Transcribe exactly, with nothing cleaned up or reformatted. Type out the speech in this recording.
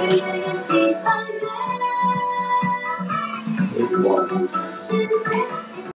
月圆圆气团圆，现在才知是谁。